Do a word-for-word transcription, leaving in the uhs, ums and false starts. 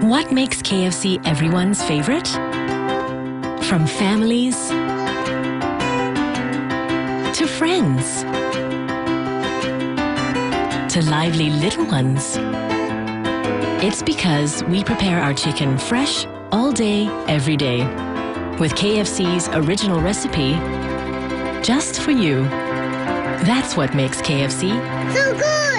What makes K F C everyone's favorite? From families to friends to lively little ones. It's because we prepare our chicken fresh all day, every day, with K F C's original recipe just for you. That's what makes K F C so good!